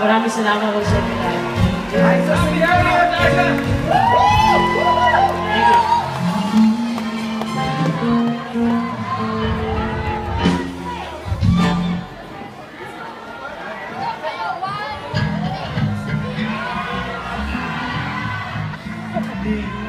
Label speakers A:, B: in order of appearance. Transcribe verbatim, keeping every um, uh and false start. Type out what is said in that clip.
A: Maraming salamat po sa inyo.
B: Ay, sa Miguel!
A: Thank you.
B: Thank you.